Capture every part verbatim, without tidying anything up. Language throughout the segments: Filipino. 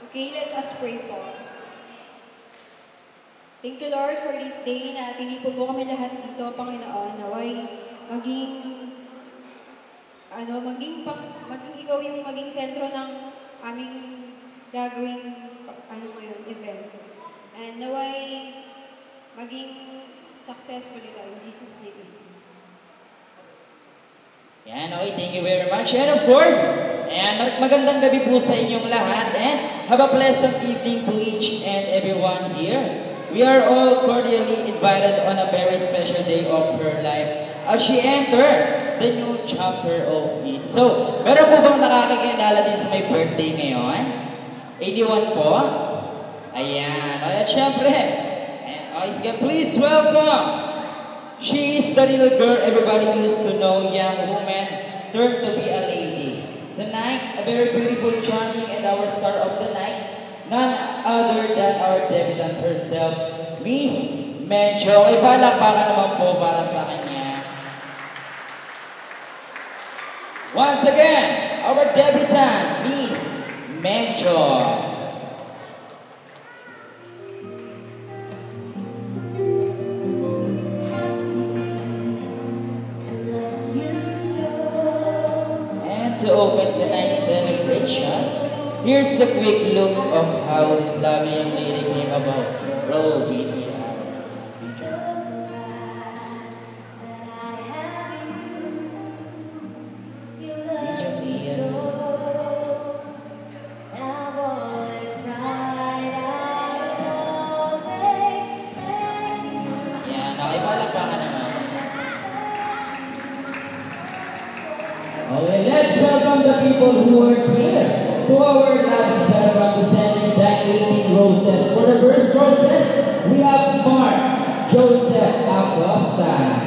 Okay, let us pray po. Thank you, Lord, for this day na tinipon mo kami lahat dito, Panginoon. Naway maging, ano, maging, pang, maging ikaw yung maging sentro ng aming gagawing, ano ngayon, event. And naway maging successful ito in Jesus' name. Yan, okay, thank you very much. And of course, and magandang gabi po sa inyong lahat and have a pleasant evening to each and everyone here. We are all cordially invited on a very special day of her life as she entered the new chapter of it. So, meron po bang nakakakilala din sa may birthday ngayon? eighty-one po? Ayan, at syempre, okay, please welcome. She is the little girl everybody used to know, young woman, turned to be a lady. Tonight, a very beautiful, charming, and our star of the night, none other than our debutante herself, Miss Mencho. Ay, palakpakan naman po para sa kanya. Once again, our debutante, Miss Mencho. To open tonight's celebrations, here's a quick look of how this lovely young lady came about. Roll G T R. Yan, nakipalakpakan naman. Okay, let's welcome the people who are here to our lobby set representing Black eighteen Roses. For the first roses, we have Mark Joseph Acosta.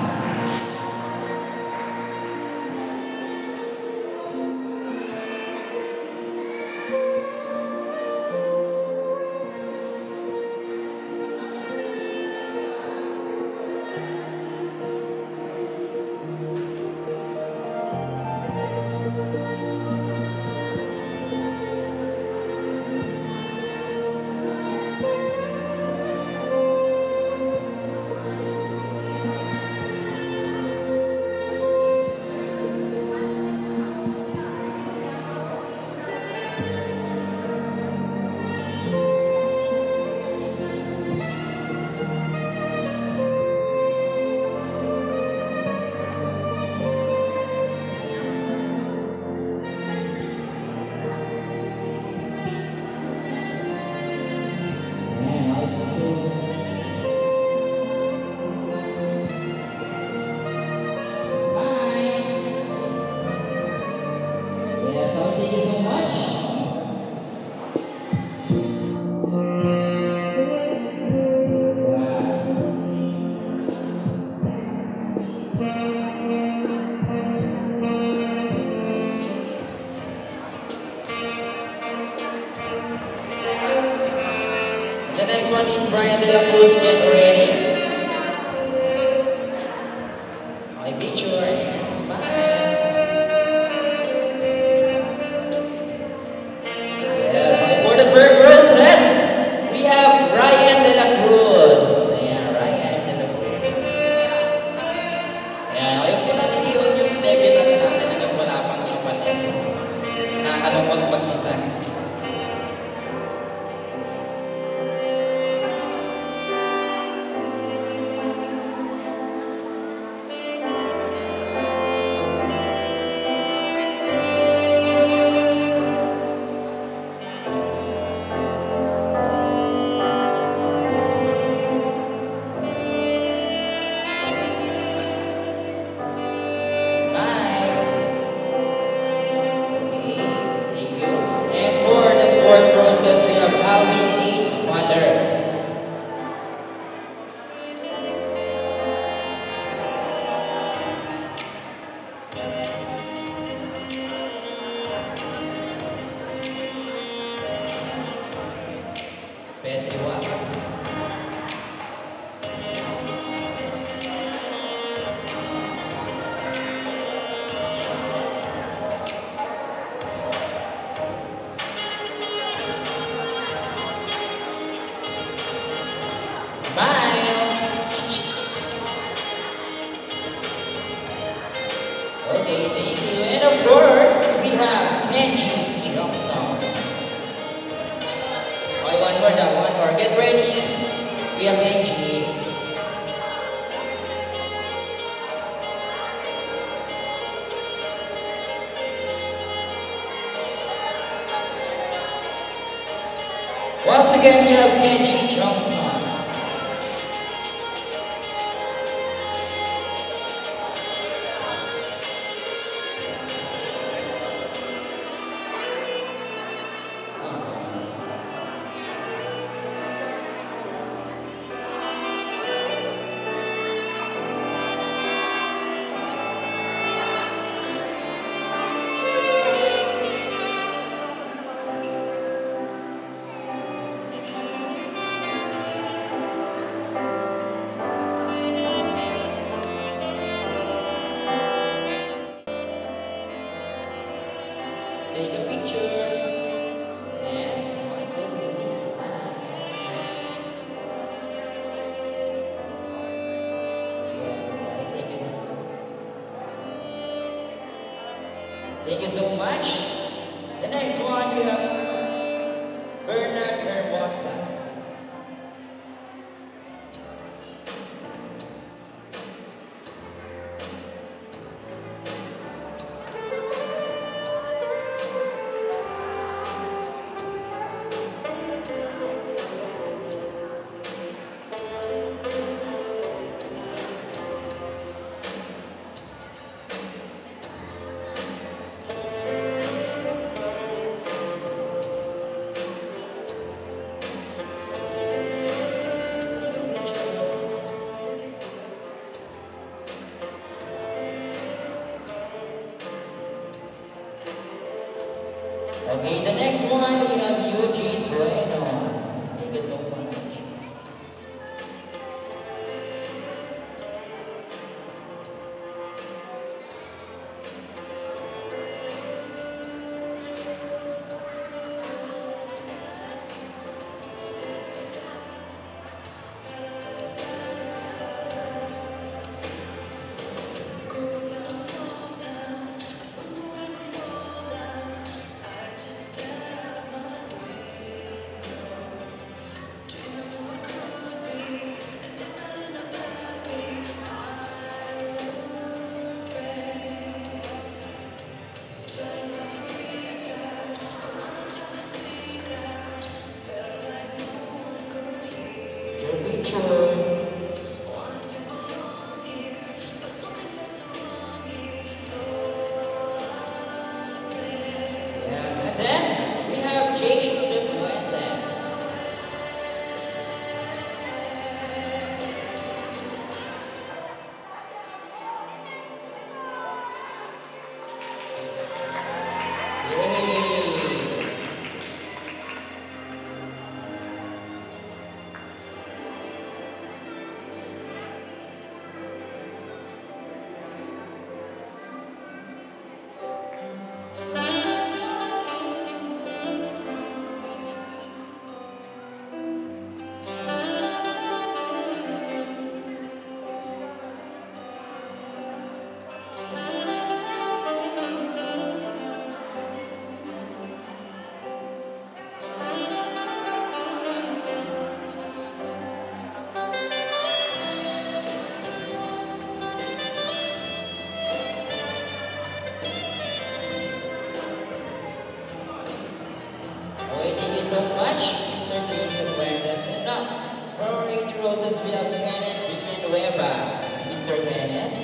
The next one is Brian De La Cruz. Get ready. My picture and smile. Yes, for the third roses, we have Ryan De La Cruz. Ayan, Ryan De La Cruz. Ayan, ayaw po natin iwan yung debutante natin hanggang wala pang kapalit. Nakakalungkot mag-isa. for that one more. Get ready. We have Benji. Once again, we have Kenji Johnson. Take a picture and put this back. Yes, I think it is. Thank you so much. The next one we have Bernard Hermosa. Okay, the next one we have Eugene Bueno. Thank you so much. Yes, and then we have Jason Fuentes. Yay! Okay, thank you so much, Mister Jason Fuentes. And now, for our eighty roses, we have Kenneth Villanueva. Mister Kenneth.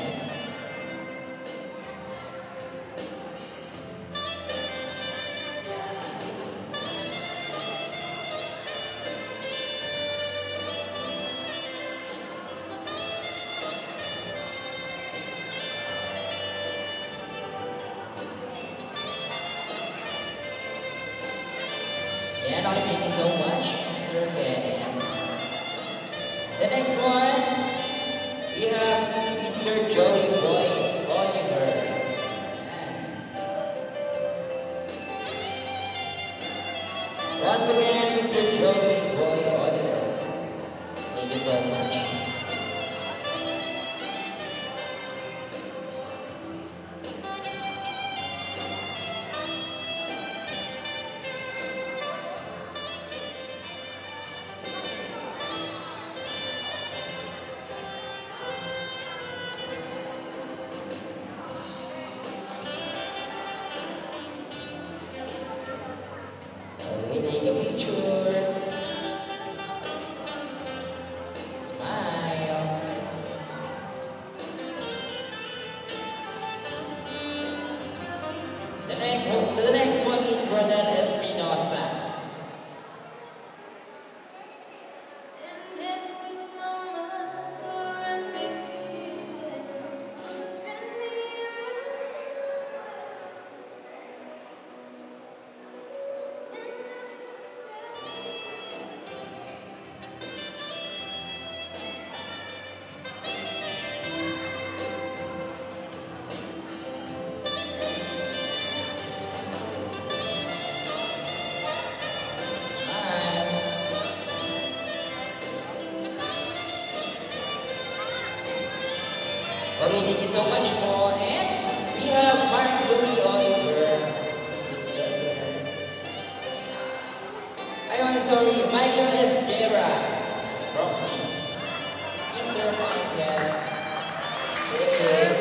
And I thank you so much, Mister Kenneth. The next one, we have Mister Joey Boy Oliver. Once again, Mister Joey Boy Oliver. Thank you so much. Okay, thank you so much po. And we have Mark Louis Oliver. It's your turn. Ay, I'm sorry, Michael Esguerra. Roxy. Mister Michael. Hey.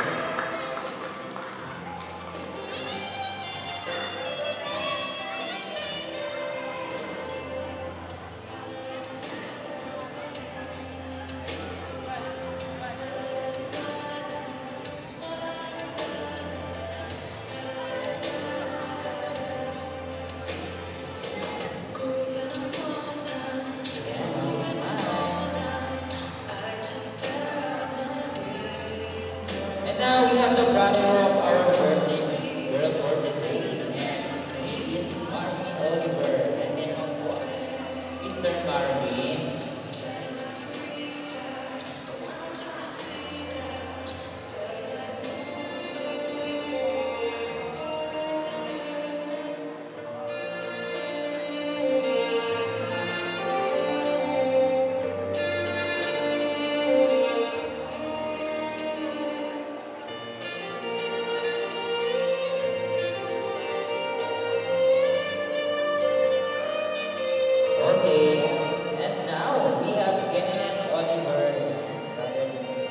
And now we have the brother of our birthday girl for today, and he is Marvin Oliver, and name of what? Mister Marvin. Okay, and now we have Ken Oliver. Brother.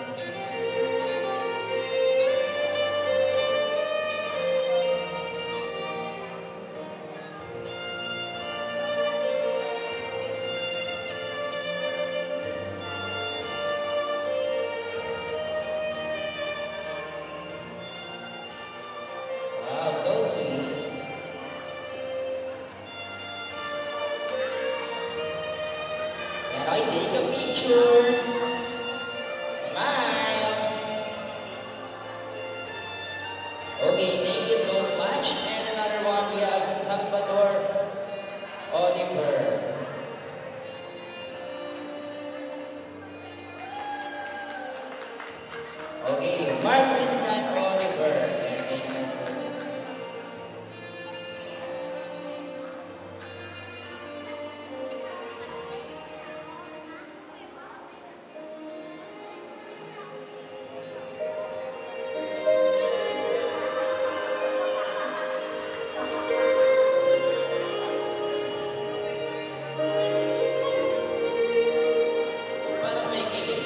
Wow, so sweet. And I take a picture. Smile. Okay, thank you so much. And another one, we have Salvador Oliver. Okay, Mark Christian Oliver. And thank you. Parang may kilig.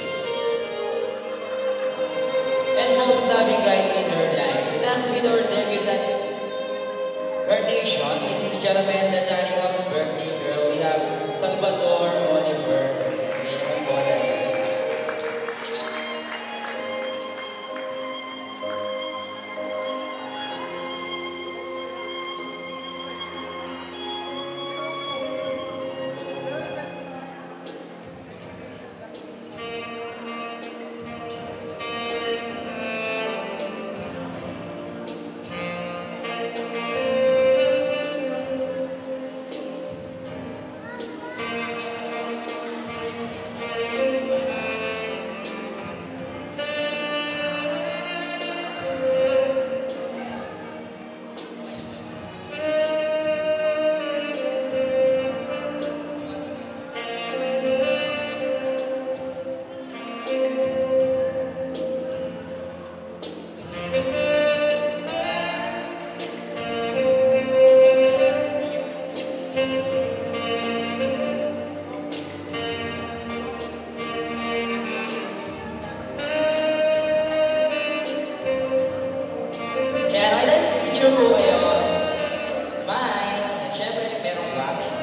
And most loving guy in her life. To dance with our debut at Carnation, ladies and gentlemen, the daddy of our birthday girl, we have Salvador Oliver. Name of what? Yan, ay dahil picture ko kayo. Smile. At syempre, merong bracket.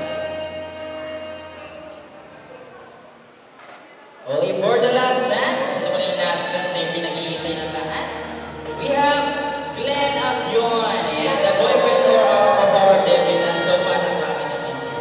Okay, for the last dance, ito pa rin yung last dance na yung pinag-iintay ng lahat. We have Glenn Abyon, and the boyfriend or of our debutant. So far, ang bracket na picture.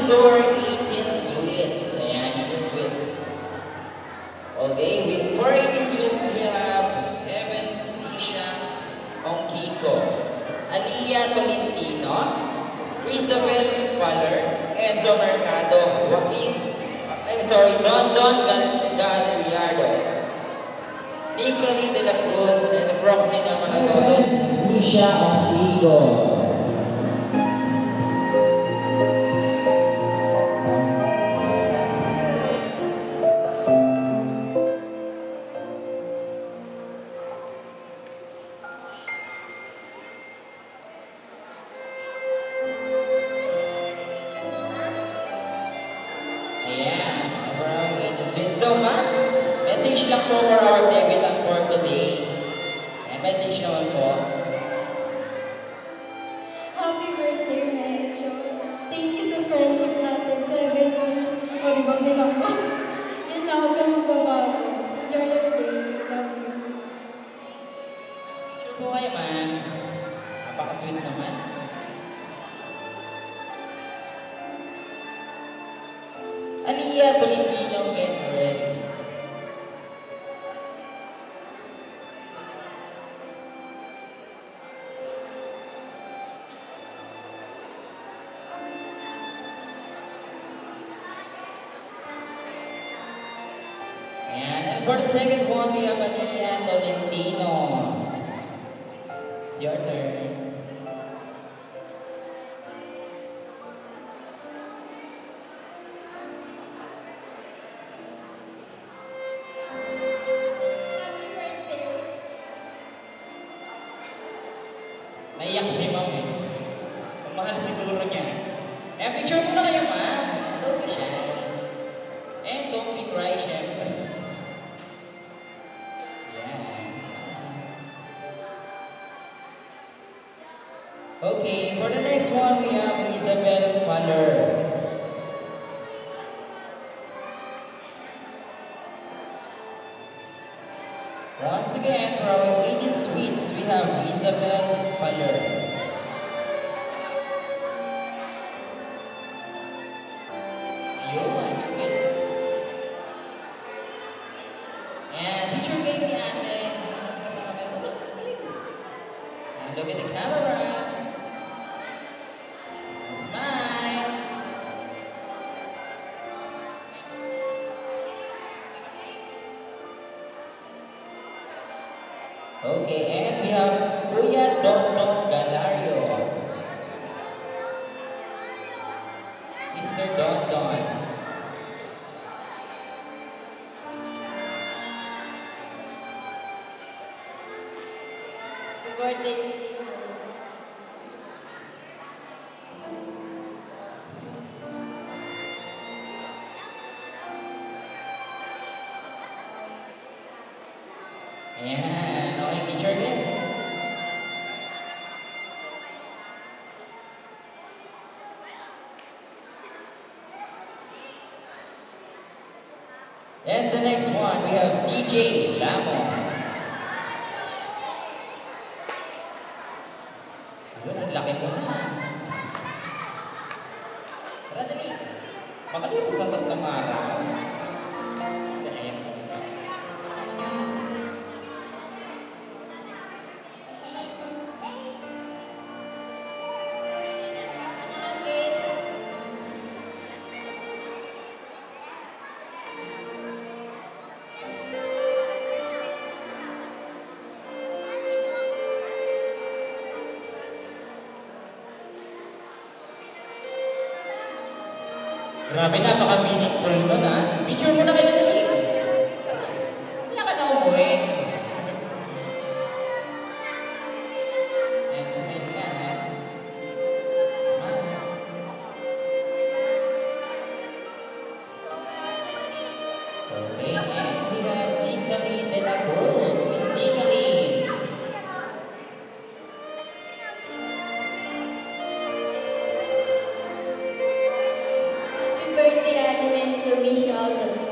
store eighteen Sweets. Ayan, eighteen Sweets. Okay, with for eighteen Sweets, we have Heaven Lisha Ongkiko, Aliyah Tolentino, Rizabel Faller, Enzo Mercado, Joaquin, uh, I'm sorry, Don Don Gal Gallardo, Nicoli de la Cruz, and Proxina Malatosos. Lisha Ongkiko. So, ma'am, message lang po for our debutant for today. Ayan, message naman po. Happy birthday, Medyo. Thank you sa friendship natin. Seven years. O, di ba bilang mo? Yan lang, huwag kang magbabago. Enjoy your day. Love you. Sure po kayo, ma'am. Napaka-sweet naman. Aliyah Tolentino, get ready. And for the second one, we have Aliyah Tolentino. It's your turn. Naiyak si ma'am eh. Ang mahal siguro niya. Eh, picture mo na kayo, ma'am. Don't be shy. And don't be cry, syempre. Yes. Okay, for the next one, we have Isabel Faller. Once again, for our eighteen Sweets, we have Isabel Faller. Yun, okay. And picture kayo ni ate. Nasa camera. And look at the camera. And smile. Okay, and we have Kuya Don Don Galario. Mister Don Don. Happy birthday, Tito. Ayan, okay, picture din. And the next one, we have C J Lamo. Yun, ang laki mo na. Tara, dali. Makalipas sa tatlong araw. Ayan. Grabe, napaka-meaningful nun, ha? Picture mo na kayo dali. Tara, kaya ka na umuwi. And smile ka, ha? Smile. Okay, and we have Nicoli de la Cruz. Miss Nicoli. Birthday, Ate Medyo. Wish you all the best.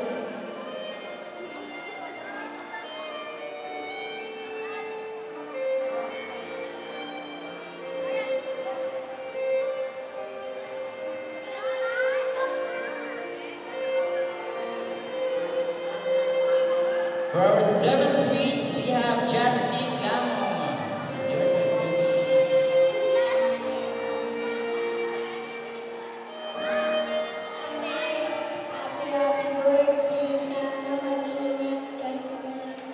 For our seven sweets, we have Justin Lamon. It's your turn. Happy, happy birthday. Sana mag-ingat ka sa palagi.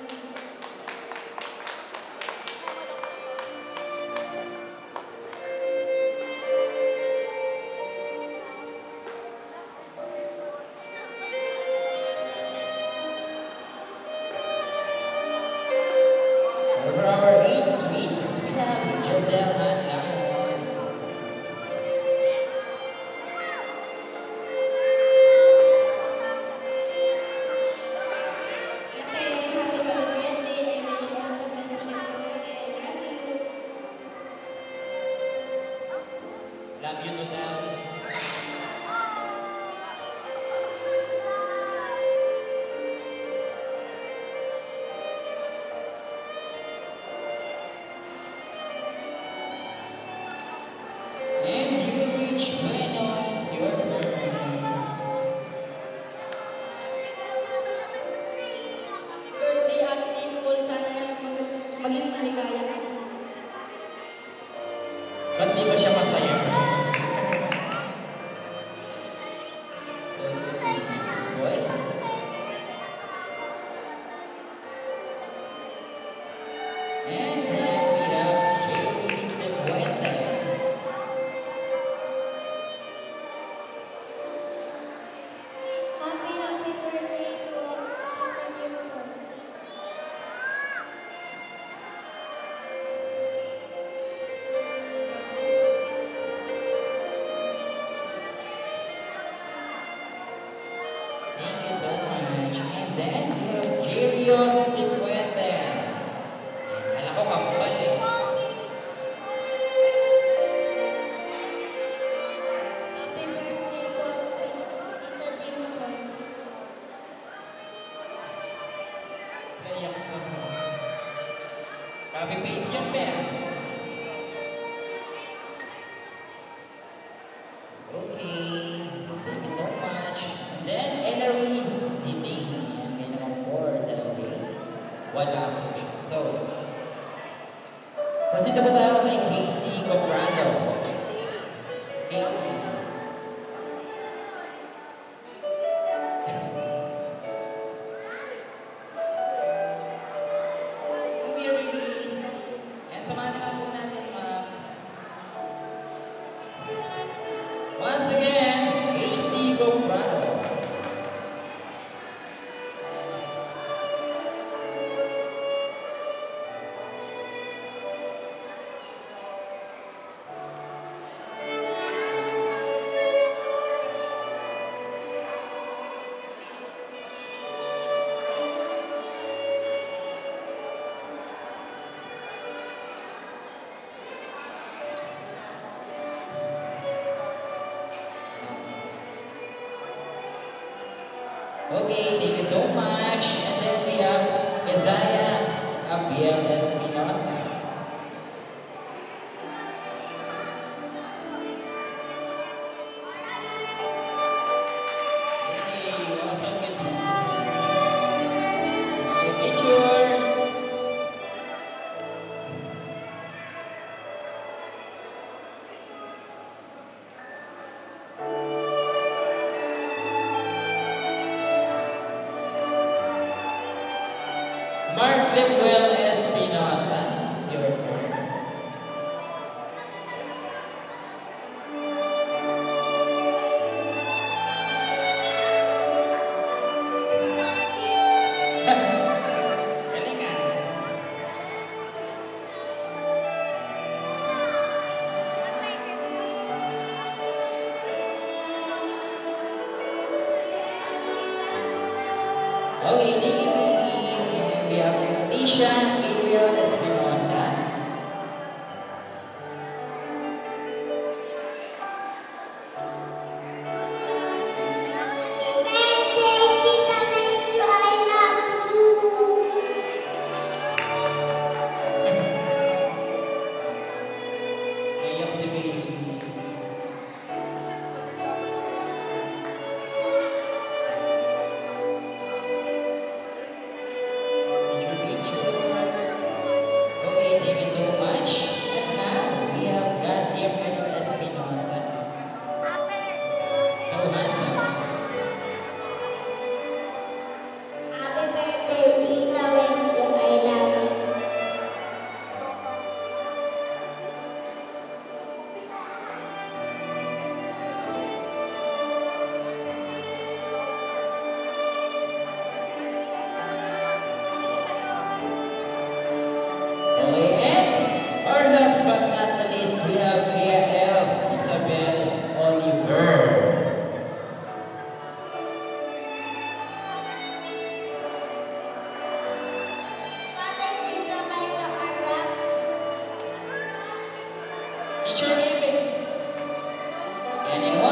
For our eight sweets, we have Giselle and Lamon. Ate, happy, happy birthday. I wish you all the best in your birthday. I love you. Love you to them. And you reach Bueno, it's your turn. Happy birthday, Ate Nicole. Sana mag maging maligaya ka. Ba't di ba siya masaya? So sweet, this boy. And then we have Jerry Cifuentes. Happy, happy birthday po, Ate Nicole. Thank you so much. And then we have Jerios Cifuentes. Kala ko kapal eh. Happy birthday po, Tita Nicole. Naiyak ko. Copy paste yan, Ben. Okay. Thank you so much. And then, Ellery sitting. Yan, may naman four sa L A. Wala po siya. So, proceed na po tayo kay Casey Comprado. Casey. Come here, baby. Yan, samahan na lang po natin, ma'am. Once again, Casey Comprado. Okay, thank you so much. And then we have Keziah Abiel Espinosa. Hey, awesome with you. Picture. Mark Lemuel Espinosa, it's your turn. Galing ah. Okay, thank you, baby. And we have Tisha Gabriel Espinosa. Naiyak si baby. we have Kia L. Isabel Oliver. Teacher name. And in